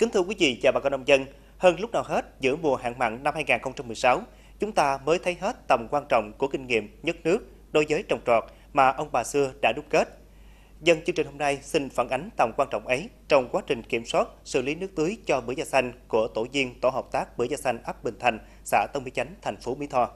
Kính thưa quý vị và bà con nông dân, hơn lúc nào hết giữa mùa hạn mặn năm 2016, chúng ta mới thấy hết tầm quan trọng của kinh nghiệm nhất nước đối với trồng trọt mà ông bà xưa đã đúc kết. Dân chương trình hôm nay xin phản ánh tầm quan trọng ấy trong quá trình kiểm soát xử lý nước tưới cho bưởi da xanh của tổ viên tổ hợp tác bưởi da xanh ấp Bình Thành, xã Tân Mỹ Chánh, thành phố Mỹ Tho.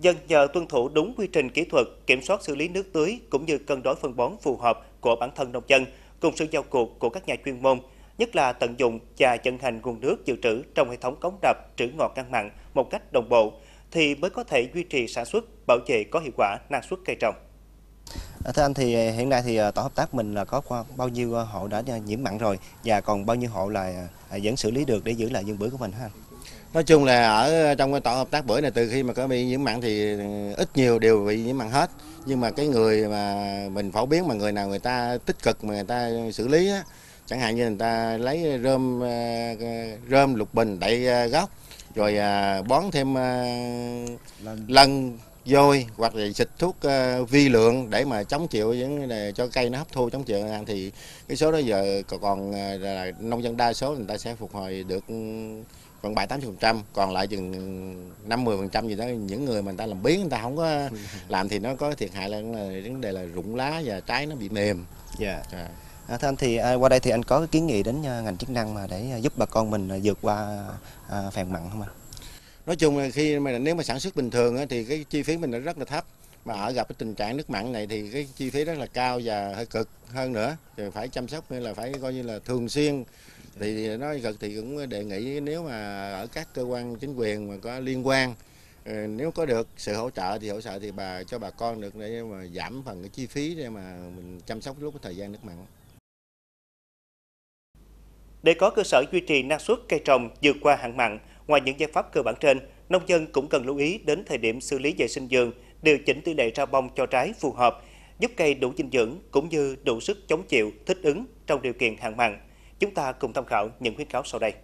Dân nhờ tuân thủ đúng quy trình kỹ thuật, kiểm soát xử lý nước tưới cũng như cân đối phân bón phù hợp của bản thân nông dân, cùng sự vào cuộc của các nhà chuyên môn, nhất là tận dụng và vận hành nguồn nước dự trữ trong hệ thống cống đập trữ ngọt ngăn mặn một cách đồng bộ, thì mới có thể duy trì sản xuất, bảo vệ có hiệu quả năng suất cây trồng. Thưa anh, thì hiện nay thì tổ hợp tác mình là có bao nhiêu hộ đã nhiễm mặn rồi, và còn bao nhiêu hộ là vẫn xử lý được để giữ lại vườn bưởi của mình ha? Nói chung là ở trong cái tổ hợp tác bưởi này, từ khi mà có bị nhiễm mặn thì ít nhiều đều bị nhiễm mặn hết. Nhưng mà cái người mà mình phổ biến, mà người nào người ta tích cực mà người ta xử lý á, chẳng hạn như người ta lấy rơm lục bình đậy gốc, rồi bón thêm lân vôi, hoặc là xịt thuốc vi lượng để mà chống chịu vấn đề cho cây nó hấp thu, chống chịu ăn, thì cái số đó giờ còn là nông dân đa số người ta sẽ phục hồi được còn 70-80%, còn lại chừng 50% gì đó những người mà người ta làm biếng, người ta không có làm thì nó có thiệt hại là vấn đề là rụng lá và trái nó bị mềm. Dạ. Thưa anh, thì qua đây thì anh có cái kiến nghị đến ngành chức năng mà để giúp bà con mình vượt qua phèn mặn không ạ? Nói chung là khi mà nếu mà sản xuất bình thường á, thì cái chi phí mình nó rất là thấp, mà ở gặp cái tình trạng nước mặn này thì cái chi phí rất là cao và hơi cực hơn nữa, rồi phải chăm sóc nên là phải coi như là thường xuyên. Thì nói cực thì cũng đề nghị nếu mà ở các cơ quan chính quyền mà có liên quan, nếu có được sự hỗ trợ thì cho bà con được để mà giảm phần cái chi phí để mà mình chăm sóc lúc cái thời gian nước mặn. Để có cơ sở duy trì năng suất cây trồng vượt qua hạn mặn, ngoài những giải pháp cơ bản trên, nông dân cũng cần lưu ý đến thời điểm xử lý vệ sinh vườn, điều chỉnh tỷ lệ ra bông cho trái phù hợp, giúp cây đủ dinh dưỡng cũng như đủ sức chống chịu, thích ứng trong điều kiện hạn mặn. Chúng ta cùng tham khảo những khuyến cáo sau đây.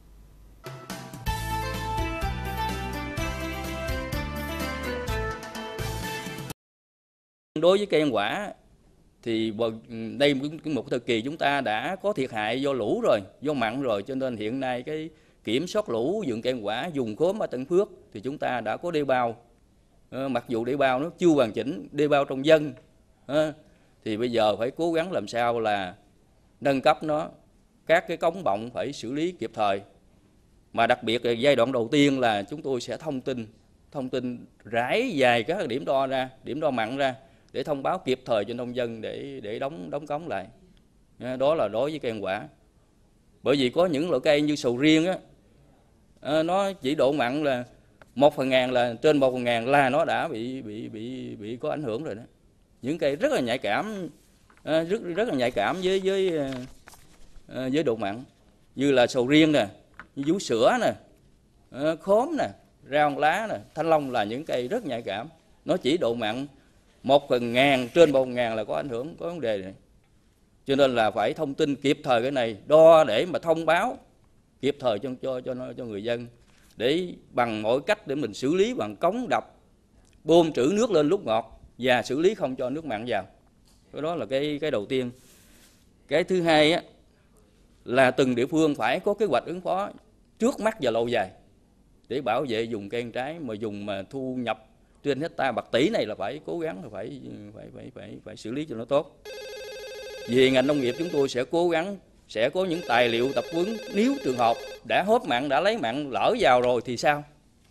Đối với cây ăn quả thì đây một thời kỳ chúng ta đã có thiệt hại do lũ rồi, do mặn rồi, cho nên hiện nay cái kiểm soát lũ vườn cây ăn quả dùng khóm ở Tân Phước thì chúng ta đã có đê bao. Mặc dù đê bao nó chưa hoàn chỉnh, đê bao trong dân, thì bây giờ phải cố gắng làm sao là nâng cấp nó, các cái cống bọng phải xử lý kịp thời. Mà đặc biệt là giai đoạn đầu tiên là chúng tôi sẽ thông tin rải dài các điểm đo ra, điểm đo mặn ra, để thông báo kịp thời cho nông dân để đóng cống lại. Đó là đối với cây ăn quả. Bởi vì có những loại cây như sầu riêng á, nó chỉ độ mặn là 1/1000, là trên 1/1000 là nó đã bị có ảnh hưởng rồi đó. Những cây rất là nhạy cảm, rất là nhạy cảm với độ mặn, như là sầu riêng nè, như vú sữa nè, khóm nè, rau ăn lá nè, thanh long là những cây rất nhạy cảm. Nó chỉ độ mặn 1/1000, trên 1/1000 là có ảnh hưởng, có vấn đề này. Cho nên là phải thông tin kịp thời cái này, đo để mà thông báo kịp thời cho người dân, để bằng mọi cách để mình xử lý bằng cống đập, bơm trữ nước lên lúc ngọt và xử lý không cho nước mặn vào. Cái đó là cái đầu tiên. Cái thứ hai á, là từng địa phương phải có kế hoạch ứng phó trước mắt và lâu dài để bảo vệ vùng cây ăn trái, mà dùng mà thu nhập trên hecta bạc tỷ này là phải cố gắng là phải xử lý cho nó tốt. Vì ngành nông nghiệp chúng tôi sẽ cố gắng, sẽ có những tài liệu tập huấn, nếu trường hợp đã hớp mặn, đã lấy mặn lỡ vào rồi thì sao?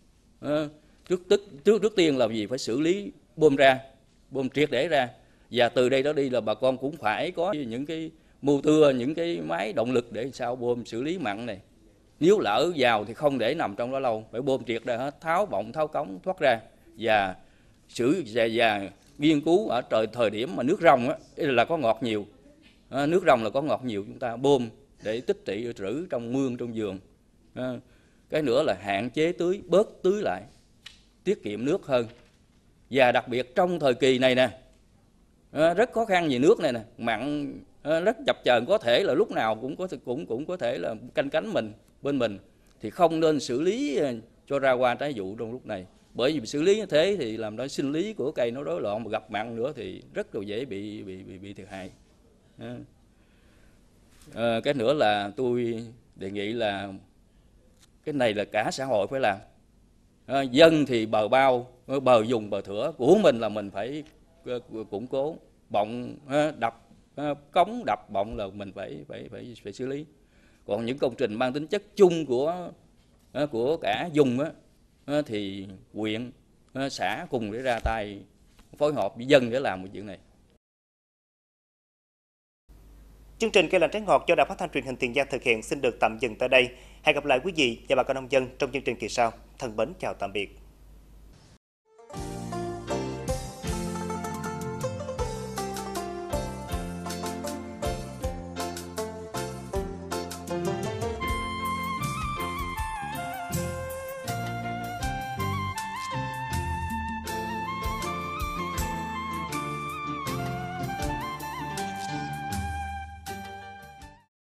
Trước tiên là gì? Phải xử lý, bơm triệt để ra, và từ đây đó đi là bà con cũng phải có những cái mưu tưa, những cái máy động lực để sao bơm xử lý mặn này. Nếu lỡ vào thì không để nằm trong đó lâu, phải bơm triệt ra hết, tháo bọng, tháo cống thoát ra, và nghiên cứu ở thời điểm mà nước ròng á, là có ngọt nhiều, nước ròng là có ngọt nhiều, chúng ta bơm để tích trữ trong mương, trong vườn. Cái nữa là hạn chế tưới, bớt tưới lại, tiết kiệm nước hơn. Và đặc biệt trong thời kỳ này nè, rất khó khăn về nước này nè, mặn rất chập chờn, có thể là lúc nào cũng có thể là canh cánh bên mình, thì không nên xử lý cho ra hoa trái vụ trong lúc này. Bởi vì xử lý như thế thì làm cho sinh lý của cây nó rối loạn, mà gặp mặn nữa thì rất là dễ bị thiệt hại. Cái nữa là tôi đề nghị là cái này là cả xã hội phải làm. Dân thì bờ bao, bờ dùng, bờ thửa của mình là mình phải củng cố, bọng đập, cống đập bọng là mình phải xử lý. Còn những công trình mang tính chất chung của cả vùng á, thì huyện xã cùng để ra tay phối hợp với dân để làm một chuyện này. Chương trình Cây lành trái ngọt do Đài Phát thanh Truyền hình Tiền Giang thực hiện xin được tạm dừng tại đây. Hẹn gặp lại quý vị và bà con nông dân trong chương trình kỳ sau. Thân mến chào tạm biệt.